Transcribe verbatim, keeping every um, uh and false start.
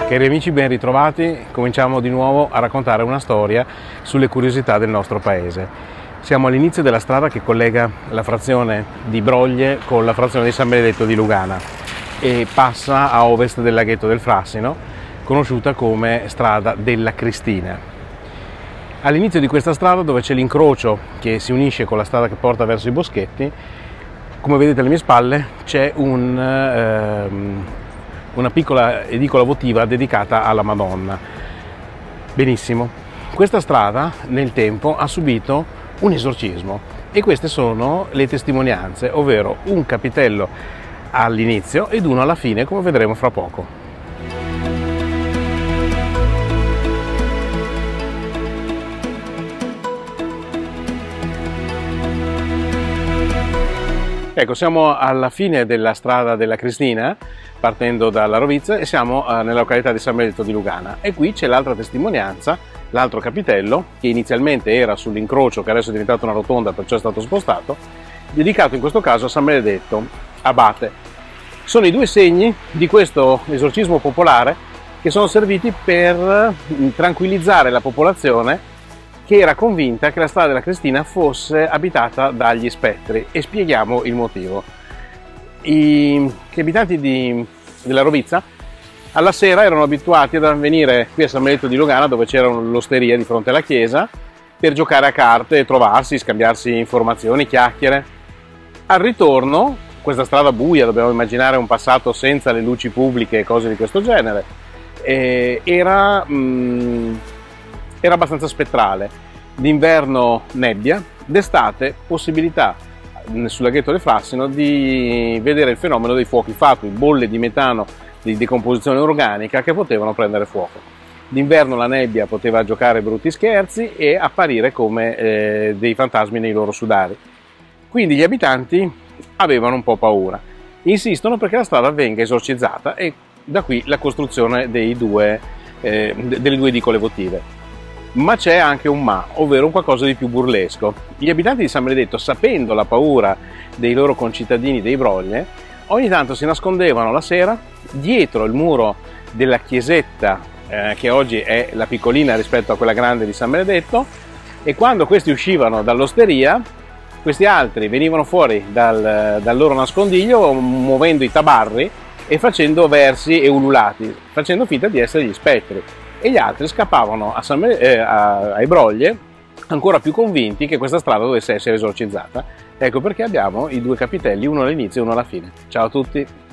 Cari amici, ben ritrovati. Cominciamo di nuovo a raccontare una storia sulle curiosità del nostro paese. Siamo all'inizio della strada che collega la frazione di Broglie con la frazione di San Benedetto di Lugana e passa a ovest del laghetto del Frassino, conosciuta come strada della Cristina. All'inizio di questa strada, dove c'è l'incrocio che si unisce con la strada che porta verso i boschetti, come vedete alle mie spalle c'è un... Ehm, una piccola edicola votiva dedicata alla Madonna. Benissimo. Questa strada nel tempo ha subito un esorcismo e queste sono le testimonianze, ovvero un capitello all'inizio ed uno alla fine, come vedremo fra poco. Ecco, siamo alla fine della strada della Cristina, partendo dalla Rovizza, e siamo nella località di San Benedetto di Lugana. E qui c'è l'altra testimonianza, l'altro capitello, che inizialmente era sull'incrocio, che adesso è diventato una rotonda, perciò è stato spostato, dedicato in questo caso a San Benedetto, abate. Sono i due segni di questo esorcismo popolare che sono serviti per tranquillizzare la popolazione che era convinta che la strada della Cristina fosse abitata dagli spettri, e spieghiamo il motivo. I, gli abitanti di, della Rovizza alla sera erano abituati ad venire qui a San Benedetto di Lugana, dove c'era l'osteria di fronte alla chiesa, per giocare a carte, trovarsi, scambiarsi informazioni, chiacchiere. Al ritorno, questa strada buia, dobbiamo immaginare un passato senza le luci pubbliche e cose di questo genere, eh, era... Mh, era abbastanza spettrale. D'inverno nebbia, d'estate possibilità sul laghetto del Frassino di vedere il fenomeno dei fuochi fatui, bolle di metano di decomposizione organica che potevano prendere fuoco. D'inverno la nebbia poteva giocare brutti scherzi e apparire come eh, dei fantasmi nei loro sudari. Quindi gli abitanti avevano un po' paura. Insistono perché la strada venga esorcizzata, e da qui la costruzione dei due, eh, delle due edicole votive. Ma c'è anche un ma, ovvero un qualcosa di più burlesco. Gli abitanti di San Benedetto, sapendo la paura dei loro concittadini dei Broglie, ogni tanto si nascondevano la sera dietro il muro della chiesetta, eh, che oggi è la piccolina rispetto a quella grande di San Benedetto, e quando questi uscivano dall'osteria, questi altri venivano fuori dal, dal loro nascondiglio muovendo i tabarri e facendo versi e ululati, facendo finta di essere gli spettri. E gli altri scappavano a San, eh, a, ai Broglie, ancora più convinti che questa strada dovesse essere esorcizzata. Ecco perché abbiamo i due capitelli, uno all'inizio e uno alla fine. Ciao a tutti!